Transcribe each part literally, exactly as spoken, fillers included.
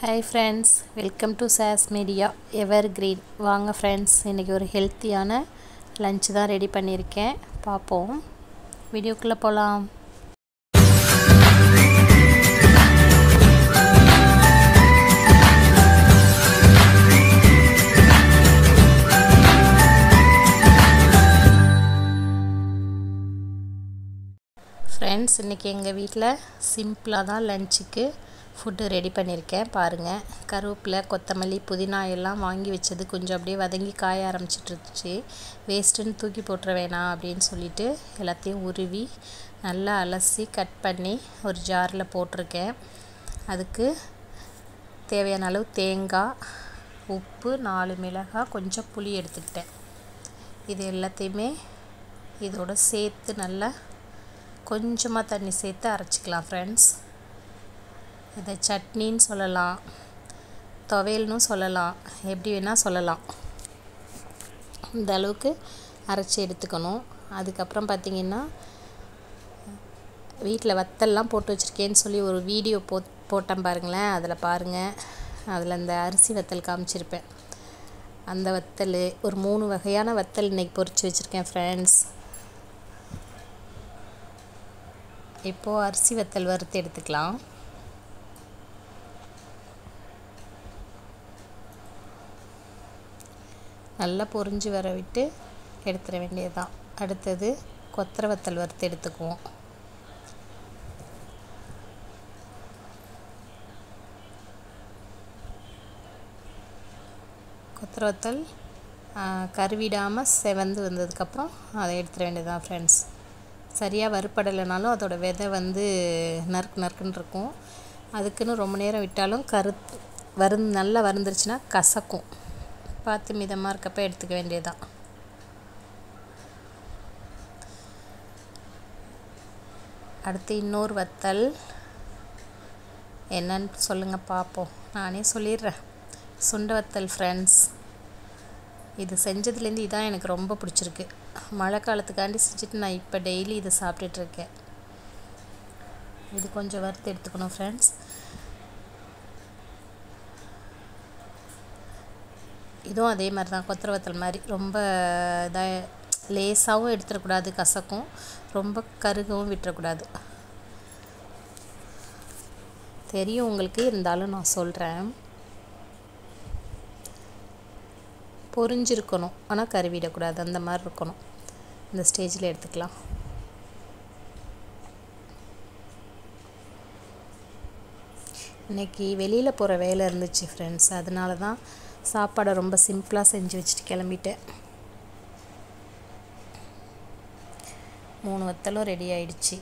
Hi friends, welcome to Sass Media Evergreen. வாங்க friends, இன்னைக்கு ஒரு ஹெல்த்தியான லஞ்ச் தான் ரெடி பண்ணியிருக்கேன். பார்ப்போம். வீடியோக்குள்ள போலாம். ஃப்ரெண்ட்ஸ், இன்றைக்கி எங்கள் வீட்டில் சிம்பிளாக தான் லஞ்சுக்கு ஃபுட்டு ரெடி பண்ணியிருக்கேன். பாருங்கள், கருவேப்பிலை, கொத்தமல்லி, புதினா எல்லாம் வாங்கி வச்சது கொஞ்சம் அப்படியே வதங்கி காய ஆரம்பிச்சிட்ருந்துச்சு. வேஸ்ட்டுன்னு தூக்கி போட்டுற வேணாம் அப்படின்னு சொல்லிட்டு எல்லாத்தையும் உருவி நல்லா அலசி கட் பண்ணி ஒரு ஜாரில் போட்டிருக்கேன். அதுக்கு தேவையான அளவு தேங்காய், உப்பு, நாலு மிளகாய், கொஞ்சம் புளி எடுத்துக்கிட்டேன். இது எல்லாத்தையுமே இதோட சேர்த்து நல்லா கொஞ்சமாக தண்ணி சேர்த்து அரைச்சிக்கலாம் ஃப்ரெண்ட்ஸ். இதை சட்னின்னு சொல்லலாம், துவையல்னு சொல்லலாம், எப்படி வேணால் சொல்லலாம். இந்த அளவுக்கு அரைச்சி எடுத்துக்கணும். அதுக்கப்புறம் பார்த்திங்கன்னா, வீட்டில் வத்தல்லாம் போட்டு வச்சுருக்கேன்னு சொல்லி ஒரு வீடியோ போ போட்டேன் பாருங்களேன். அதில் பாருங்கள், அதில் அந்த அரிசி வத்தல் காமிச்சிருப்பேன். அந்த வத்தல் ஒரு மூணு வகையான வத்தல் இன்றைக்கி பொரித்து வச்சுருக்கேன் ஃப்ரெண்ட்ஸ். இப்போது அரிசி வத்தல் வறுத்து எடுத்துக்கலாம். நல்லா பொரிஞ்சு வர விட்டு எடுத்துட வேண்டியது தான். அடுத்தது கொத்தரை வத்தல் வறுத்து எடுத்துக்குவோம். கொத்தரை வத்தல் கருவிடாமல் செவந்து வந்ததுக்கப்புறம் அதை எடுத்துட வேண்டியது தான் ஃப்ரெண்ட்ஸ். சரியாக வறுப்படலைனாலும் அதோட விதை வந்து நறுக்கு நறுக்குன்னு இருக்கும். அதுக்குன்னு ரொம்ப நேரம் விட்டாலும் கரு வருந்து நல்லா வறுந்துருச்சுன்னா கசக்கும். பார்த்து மிதமாக இருக்கப்போ எடுத்துக்க வேண்டியதுதான். அடுத்து இன்னொரு வத்தல் என்னன்னு சொல்லுங்கள் பார்ப்போம். நானே சொல்லிடுறேன். சுண்டை வத்தல் ஃப்ரெண்ட்ஸ். இது செஞ்சதுலேருந்து இதான் எனக்கு ரொம்ப பிடிச்சிருக்கு. மழை காலத்துக்காண்டி செஞ்சுட்டு நான் இப்போ டெய்லி இதை சாப்பிட்டுட்ருக்கேன். இது கொஞ்சம் வறுத்து எடுத்துக்கணும் ஃப்ரெண்ட்ஸ். இதுவும் அதே மாதிரி தான், கொத்தரை வத்தல் மாதிரி ரொம்ப இதாக லேசாகவும் எடுத்துடக்கூடாது, கசக்கும். ரொம்ப கருகவும் விட்டுறக்கூடாது. தெரியும் உங்களுக்கு, இருந்தாலும் நான் சொல்கிறேன். பொரிஞ்சிருக்கணும், ஆனால் கருவிடக்கூடாது. அந்த மாதிரி இருக்கணும். இந்த ஸ்டேஜில் எடுத்துக்கலாம். இன்றைக்கி வெளியில் போகிற வேலை இருந்துச்சு ஃப்ரெண்ட்ஸ். அதனால தான் சாப்பாடை ரொம்ப சிம்பிளாக செஞ்சு வச்சுட்டு கிளம்பிட்டேன். மூணு வத்தலும் ரெடி ஆயிடுச்சு.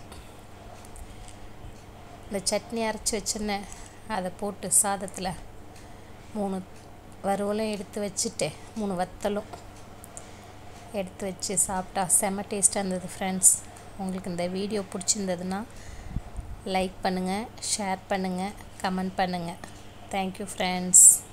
இந்த சட்னி அரைச்சி வச்சுருந்தேன், அதை போட்டு சாதத்தில் மூணு வறுவலும் எடுத்து வச்சுட்டு மூணு வத்தலும் எடுத்து வச்சு சாப்பிட்டா செம்ம டேஸ்ட்டாக இருந்தது ஃப்ரெண்ட்ஸ். உங்களுக்கு இந்த வீடியோ பிடிச்சிருந்ததுன்னா லைக் பண்ணுங்கள், ஷேர் பண்ணுங்கள், கமெண்ட் பண்ணுங்கள். Thank you friends.